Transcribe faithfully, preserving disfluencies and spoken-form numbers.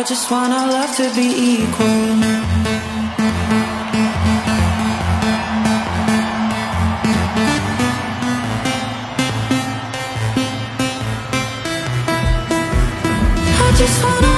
just want our love to be equal. I just wanna